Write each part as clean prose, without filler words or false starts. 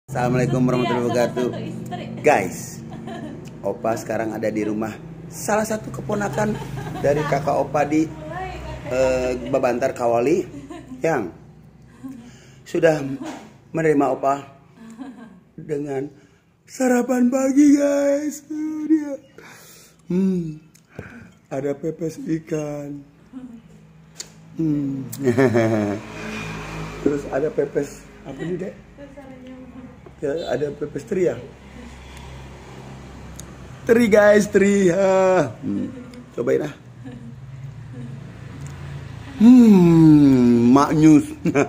Assalamualaikum warahmatullahi wabarakatuh. Guys, Opa sekarang ada di rumah salah satu keponakan dari kakak Opa di Babantar Kawali yang sudah menerima Opa dengan sarapan pagi, guys. Dia ada pepes ikan, terus ada pepes apa nih, Dek? Ya, ada pepes teri ya. Teri, guys, teri. Cobain ah. Maknyus.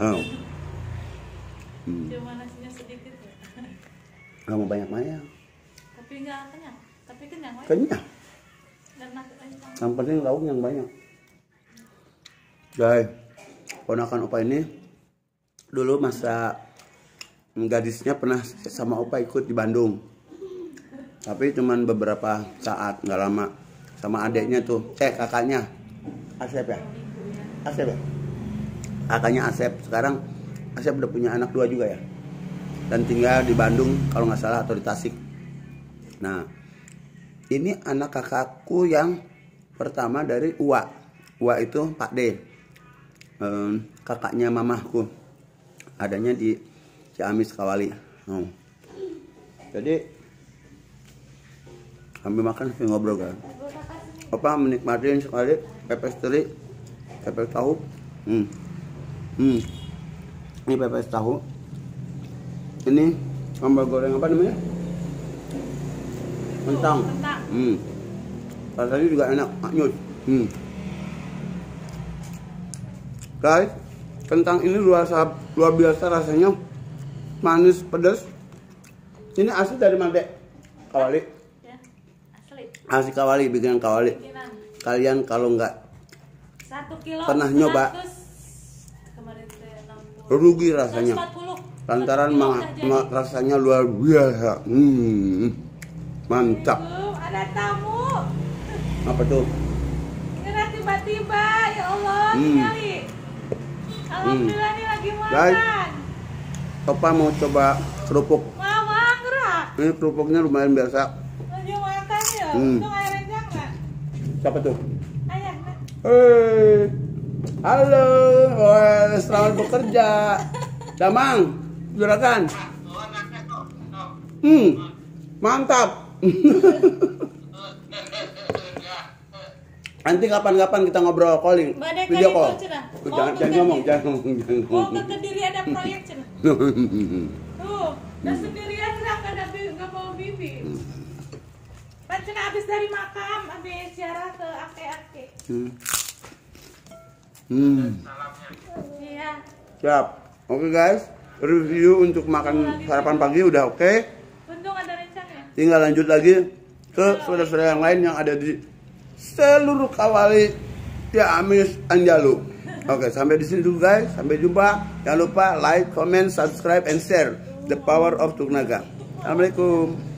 Cuma nasinya sedikit ya. Gak mau banyak-banyak. Tapi nggak kenyang. Tapi kenyang. Kenyang. Dan nasi Yang penting lauk yang banyak. Guys, ponakan Opa ini dulu masa gadisnya pernah sama Opa ikut di Bandung, tapi cuman beberapa saat, nggak lama. Sama adeknya tuh, kakaknya Asep ya, kakaknya Asep. Sekarang Asep udah punya anak 2 juga ya, dan tinggal di Bandung kalau nggak salah, atau di Tasik. Nah, ini anak kakakku yang pertama dari Uwa itu Pak D, kakaknya mamahku, adanya di Ciamis Kawali. Jadi kami makan sambil ngobrol, kan. Opa menikmati sekali pepes teri, pepes tahu. Ini pepes tahu. Ini sambal goreng apa namanya? Kentang. Rasanya juga enak, maknyus. Guys, kentang ini luar biasa rasanya. Manis, pedas. Ini asli dari mana, Dek? Kawali? Ya, asli. Asli Kawali, bikinan Kawali. Bikinan. Kalian kalau nggak 1 kilo pernah nyoba, kemarin 60. rugi rasanya. 140. Lantaran rasanya luar biasa. Mantap. Ada tamu. Apa tuh? Ini tiba-tiba, ya Allah, nyari. Alhamdulillah ini lagi makan. Guys, Opa mau coba kerupuk. Mama gerak. Ini kerupuknya lumayan biasa. Lagi makan ya. Untung air renjang nggak? Siapa tuh? Ayah. Halo, selamat bekerja. Damang, juragan. Mantap. Nanti kapan-kapan kita ngobrol calling, video call. Jangan ngomong. Mau ke Kediri ada proyek cina. Tuh, udah sendirian nggak bawa bibi. Pan cina habis dari makam, habis ziarah ke ake-ake. Iya. Siap. Oke, guys, review untuk makan sarapan pagi udah oke. Untung ada rencana. Tinggal lanjut lagi ke saudara-saudara yang lain yang ada di seluruh Kawali Ciamis Anjalu. Oke, sampai di sini dulu, guys. Sampai jumpa. Jangan lupa like, comment, subscribe, and share the power of Tugnaga. Assalamualaikum.